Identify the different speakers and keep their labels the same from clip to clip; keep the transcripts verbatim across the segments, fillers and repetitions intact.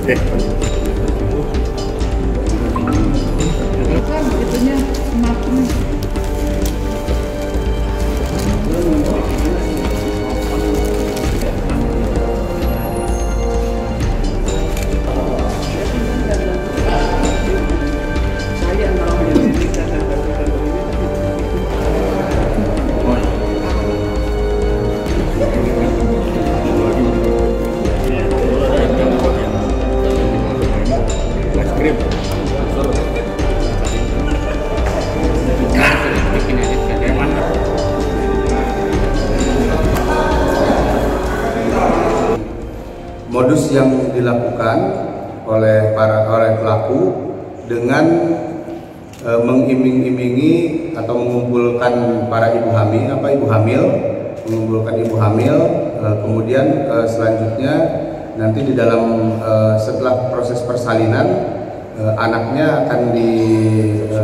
Speaker 1: Oke.
Speaker 2: Kan itunya semakin
Speaker 3: Modus yang dilakukan oleh para oleh pelaku dengan e, mengiming-imingi atau mengumpulkan para ibu hamil, apa ibu hamil, mengumpulkan ibu hamil, e, kemudian e, selanjutnya nanti di dalam e, setelah proses persalinan e, anaknya akan di e,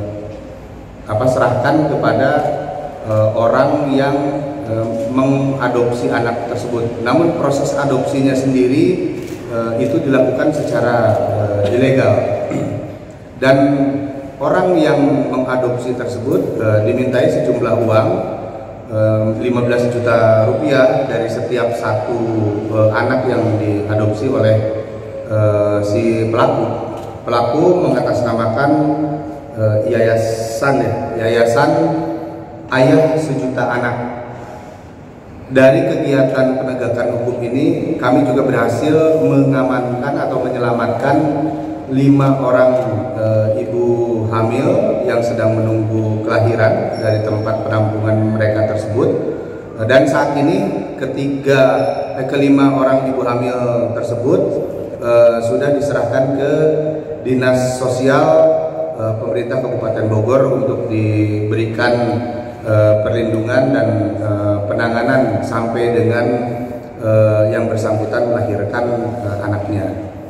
Speaker 3: apa serahkan kepada e, orang yang mengadopsi anak tersebut. Namun proses adopsinya sendiri e, itu dilakukan secara e, ilegal dan orang yang mengadopsi tersebut e, dimintai sejumlah uang e, lima belas juta rupiah dari setiap satu e, anak yang diadopsi oleh e, si pelaku. Pelaku mengatasnamakan e, yayasan ya, yayasan Ayah Sejuta Anak. Dari kegiatan penegakan hukum ini, kami juga berhasil mengamankan atau menyelamatkan lima orang e, ibu hamil yang sedang menunggu kelahiran dari tempat penampungan mereka tersebut. E, dan saat ini ketiga, eh, kelima orang ibu hamil tersebut e, sudah diserahkan ke Dinas Sosial e, Pemerintah Kabupaten Bogor untuk diberikan Uh, perlindungan dan uh, penanganan sampai dengan uh, yang bersangkutan melahirkan uh, anaknya.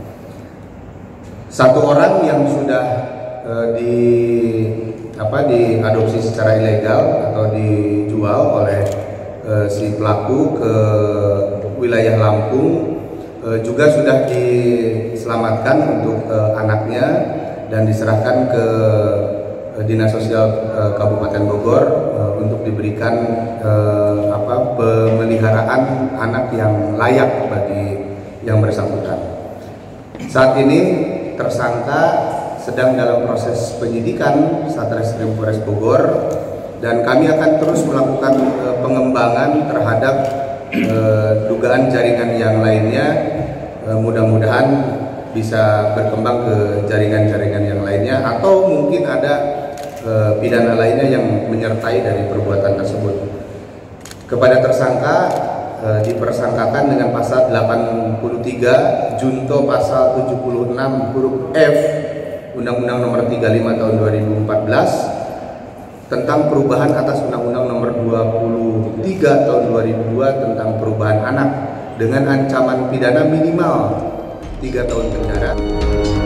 Speaker 3: Satu orang yang sudah uh, di apa diadopsi secara ilegal atau dijual oleh uh, si pelaku ke wilayah Lampung uh, juga sudah diselamatkan untuk uh, anaknya dan diserahkan ke Dinas Sosial e, Kabupaten Bogor e, untuk diberikan e, apa pemeliharaan anak yang layak bagi yang bersangkutan. Saat ini tersangka sedang dalam proses penyidikan Satreskrim Polres Bogor dan kami akan terus melakukan e, pengembangan terhadap e, dugaan jaringan yang lainnya. E, mudah-mudahan bisa berkembang ke jaringan-jaringan yang lainnya atau mungkin ada pidana lainnya yang menyertai dari perbuatan tersebut. Kepada tersangka e, dipersangkakan dengan pasal delapan puluh tiga junto pasal tujuh puluh enam huruf F Undang-Undang Nomor tiga puluh lima Tahun dua ribu empat belas tentang perubahan atas Undang-Undang Nomor dua puluh tiga Tahun dua ribu dua tentang perubahan anak dengan ancaman pidana minimal tiga tahun penjara.